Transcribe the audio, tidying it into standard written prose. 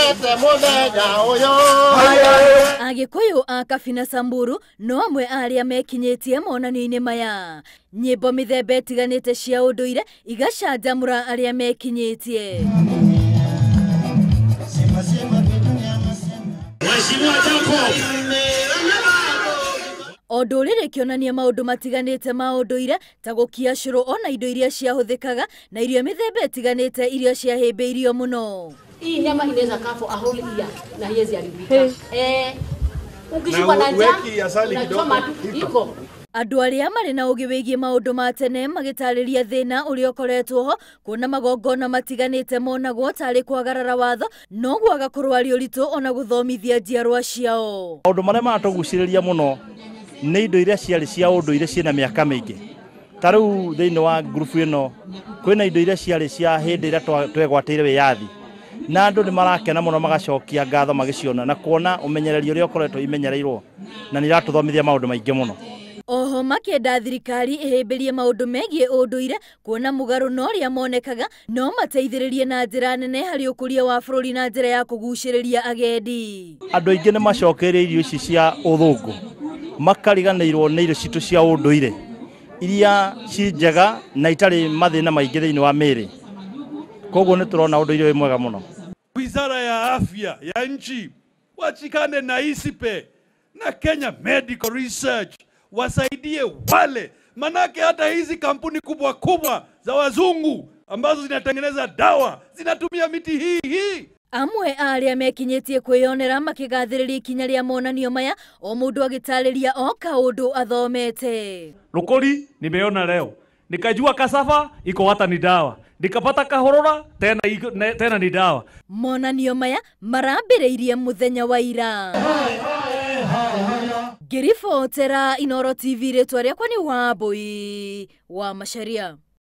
Agikuyu a Kabina Samburu no amwe aria mekinyetie monanio-ini maya. Nyimbo mithemba itiganite cia unduire igacanjamura aria mekinyetie. Ondurire kionania maundu matiganite ma unduire ta gukia curu ona indo iria ciahuthikaga na irio mithemba itiganite iria ciahimbiirio muno. Hii nyama inaweza kaa for a whole year na hizi haribika. Ukishuka na njaa iko. Andu aria mari na ugi wigie maundu ma tene magitariria thina uria ukoretwo ho kuona magongona matiganite monagwo tari kwagarara watho no gwaga kurwario ritu ona guthomithia njiarwa ciao. Maundu maria matuguciriria muno ni indo iria ciari cia unduire ciina miaka mingi. Tariu thiini wa group ino kwina indo iria ciari cia hindi iria twegwatire wiyathi na andu ni marakena muno magacokia ngatho magiciona na kuona umenyereri uria ukoretwo imenyereirwo na ni iratuthomithia maundu maingi muno. Oho makenda thirikari ihimbirie maundu megie unduire kuona mugaru no ria monekaga no mateithiririe na njira nene hari ukuria wa bururi na njira ya kuguciriria agendi. Andu aingi ni macokereria irio ici cia uthungu makariganirwo ni irio citu cia unduire iria ci njega na itari mathina maingi thiini wa miri. Koguo ni turona unduire wi mwega muno. Wizara ya Afya ya nchi wachikane na ISIPE na Kenya Medical Research wasaidie wale, manake hata hizi kampuni kubwa kubwa za wazungu ambazo zinatengeneza dawa zinatumia miti hii. Amwe aria mekinyetie kwiyonera makigathiriria ikinya ria monanio maya o mundu agitariria o kaundu athomete. Rukuri nimeona leo, nikajua kasafa iko hata ni dawa, nikapata kahorora tena ni dawa. Monanio maya marambiriirie muthenya wa ira. Girifotera Inooro TV retwa riakwa ni Wambui wa Macharia.